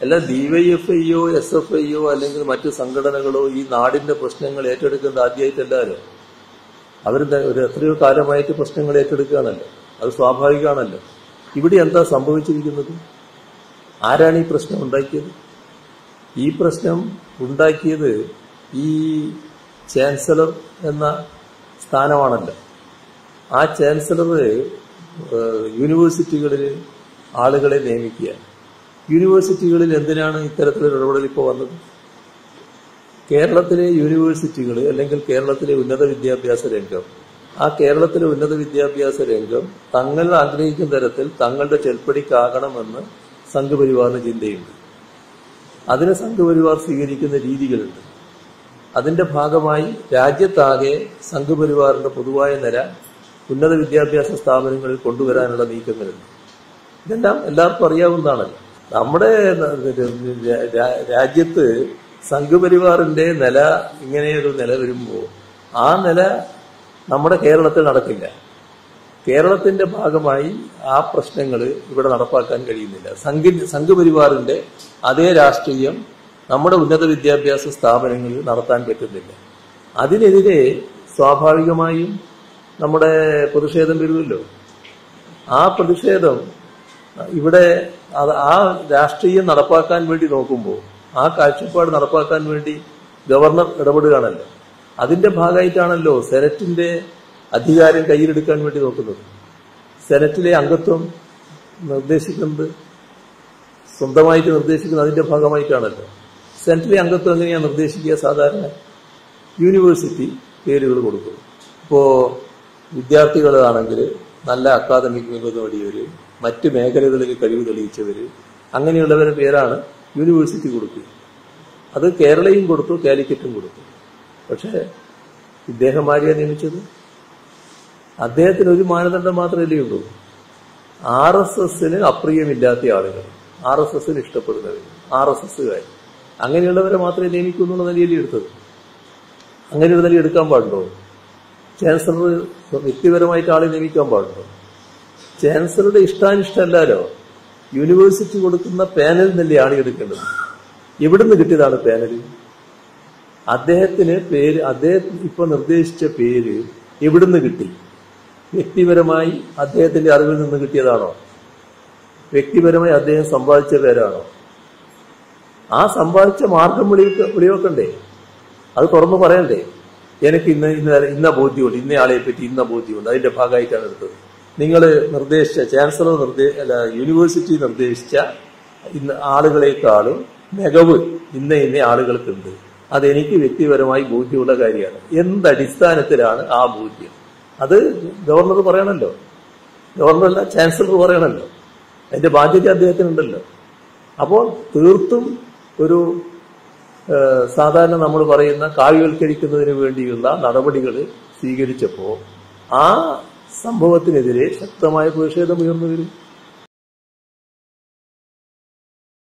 അല്ല ഡിവൈഎഫ്ഐയോ SFIയോ അല്ലെങ്കിൽ മറ്റു സംഘടനകളോ ഈ നാടിന്റെ പ്രശ്നങ്ങൾ ഏറ്റെടുക്കുന്നത് ആദ്യമായിട്ടല്ലോ. അവർ ഒരു എത്രയോ കാലമായിട്ട് പ്രശ്നങ്ങൾ ഏറ്റെടുക്കുകയാണല്ലോ. അത് സ്വാഭാവികമാണല്ലോ. ഇവിടെ എന്താ സംഭവിച്ചിരിക്കുന്നത്? ആരാണ് ഈ പ്രശ്നം ഉണ്ടാക്കിയത്? ഈ പ്രശ്നം ഉണ്ടാക്കിയത് ഈ ചാൻസലർ എന്ന സ്ഥാനമാണല്ലോ. ആ ചാൻസലർ യൂണിവേഴ്സിറ്റികളിൽ ആളുകളെ നിയമിക്കുക. യൂണിവേഴ്സിറ്റികളിൽ എന്തിനാണ് ഇത്തരത്തിലൊരു ഇടപെടൽ ഇപ്പോൾ വന്നത്? കേരളത്തിലെ യൂണിവേഴ്സിറ്റികൾ അല്ലെങ്കിൽ കേരളത്തിലെ ഉന്നത വിദ്യാഭ്യാസ രംഗം, ആ കേരളത്തിലെ ഉന്നത വിദ്യാഭ്യാസ രംഗം തങ്ങൾ ആഗ്രഹിക്കുന്ന തരത്തിൽ തങ്ങളുടെ ചെൽപ്പടിക്കാകണമെന്ന് സംഘപരിവാറിന് ചിന്തയുണ്ട്. അതിന് സംഘപരിവാർ സ്വീകരിക്കുന്ന രീതികളുണ്ട്. അതിന്റെ ഭാഗമായി രാജ്യത്താകെ സംഘപരിവാറിന്റെ പൊതുവായ നില ഉന്നത വിദ്യാഭ്യാസ സ്ഥാപനങ്ങളിൽ കൊണ്ടുവരാനുള്ള നീക്കങ്ങളുണ്ട്. ഇതെല്ലാം എല്ലാവർക്കും അറിയാവുന്നതാണല്ലോ. നമ്മുടെ രാജ്യത്ത് സംഘപരിവാറിന്റെ നില ഇങ്ങനെയൊരു നില വരുമ്പോൾ ആ നില നമ്മുടെ കേരളത്തിൽ നടക്കില്ല. കേരളത്തിന്റെ ഭാഗമായി ആ പ്രശ്നങ്ങൾ ഇവിടെ നടപ്പാക്കാൻ കഴിയുന്നില്ല. സംഘപരിവാറിന്റെ അതേ രാഷ്ട്രീയം നമ്മുടെ ഉന്നത വിദ്യാഭ്യാസ സ്ഥാപനങ്ങളിൽ നടത്താൻ പറ്റുന്നില്ല. അതിനെതിരെ സ്വാഭാവികമായും നമ്മുടെ പ്രതിഷേധം വരുമല്ലോ. ആ പ്രതിഷേധം ഇവിടെ ആ രാഷ്ട്രീയം നടപ്പാക്കാൻ വേണ്ടി നോക്കുമ്പോൾ, ആ കാഴ്ചപ്പാട് നടപ്പാക്കാൻ വേണ്ടി ഗവർണർ ഇടപെടുകയാണല്ലോ. അതിന്റെ ഭാഗമായിട്ടാണല്ലോ സെനറ്റിന്റെ അധികാരം കയ്യിലെടുക്കാൻ വേണ്ടി നോക്കുന്നത്. സെനറ്റിലെ അംഗത്വം നിർദ്ദേശിക്കുന്നത്, സ്വന്തമായിട്ട് നിർദ്ദേശിക്കുന്നത് അതിന്റെ ഭാഗമായിട്ടാണല്ലോ. സെനറ്റിലെ അംഗത്വം എങ്ങനെയാണ് നിർദ്ദേശിക്കുക? സാധാരണ യൂണിവേഴ്സിറ്റി പേരുകൾ കൊടുക്കും. ഇപ്പോ വിദ്യാർത്ഥികളാണെങ്കിൽ നല്ല അക്കാദമിക് മികവ് നേടിയവര്, മറ്റ് മേഖലകളിൽ കഴിവ് തെളിയിച്ചവര്, അങ്ങനെയുള്ളവരുടെ പേരാണ് യൂണിവേഴ്സിറ്റി കൊടുക്കുക. അത് കേരളയും കൊടുത്തു, കാലിക്കറ്റും കൊടുത്തു. പക്ഷേ ഇദ്ദേഹം ആരെയാ നിയമിച്ചത്? അദ്ദേഹത്തിന് ഒരു മാനദണ്ഡം മാത്രമല്ലേ ഉള്ളൂ. RSSന് അപ്രിയമില്ലാത്ത ആളുകൾ, RSSന് ഇഷ്ടപ്പെടുന്നവർ, RSSകാർ, അങ്ങനെയുള്ളവരെ മാത്രമേ നിയമിക്കൂ എന്നുള്ള നിലയിൽ എടുത്തത്. അങ്ങനെയൊരു നില എടുക്കാൻ പാടുണ്ടോ? ചാൻസലർ വ്യക്തിപരമായിട്ട് ആളെ നിയമിക്കാൻ പാടുണ്ടോ? ചാൻസലറുടെ ഇഷ്ടാനിഷ്ടമല്ലോ. യൂണിവേഴ്സിറ്റി കൊടുക്കുന്ന പാനൽ നിന്നല്ലേ ആളെ എടുക്കേണ്ടത്. എവിടുന്ന് കിട്ടിയതാണ് പാനൽ? അദ്ദേഹത്തിന് പേര്, അദ്ദേഹം ഇപ്പൊ നിർദ്ദേശിച്ച പേര് എവിടുന്ന് കിട്ടി? വ്യക്തിപരമായി അദ്ദേഹത്തിന്റെ അറിവിൽ നിന്ന് കിട്ടിയതാണോ? വ്യക്തിപരമായി അദ്ദേഹം സമ്പാദിച്ച പേരാണോ? ആ സമ്പാദിച്ച മാർഗം വെളിവാക്കണ്ടേ? അത് തുറന്നു പറയണ്ടേ? എനിക്ക് ഇന്ന ബോധ്യമുണ്ട്, ഇന്നയാളെ പറ്റി ഇന്ന ബോധ്യമുണ്ട്, അതിന്റെ ഭാഗമായിട്ടാണ് എടുത്തത്. നിങ്ങൾ നിർദ്ദേശിച്ച ചാൻസലർ യൂണിവേഴ്സിറ്റി നിർദ്ദേശിച്ച ആളുകളെക്കാളും മികവ് ഇന്ന ആളുകൾക്കുണ്ട്, അതെനിക്ക് വ്യക്തിപരമായി ബോധ്യമുള്ള കാര്യമാണ്. എന്തടിസ്ഥാനത്തിലാണ് ആ ബോധ്യം? അത് ഗവർണർ പറയണല്ലോ. ഗവർണറല്ല, ചാൻസലർ പറയണല്ലോ. അതിന്റെ ബാധ്യത അദ്ദേഹത്തിനുണ്ടല്ലോ. അപ്പോൾ തീർത്തും ഒരു സാധാരണ നമ്മൾ പറയുന്ന കാവ്യവൽക്കരിക്കുന്നതിന് വേണ്ടിയുള്ള നടപടികൾ സ്വീകരിച്ചപ്പോൾ ആ സംഭവത്തിനെതിരെ ശക്തമായ പ്രതിഷേധം ഉയർന്നു വരും.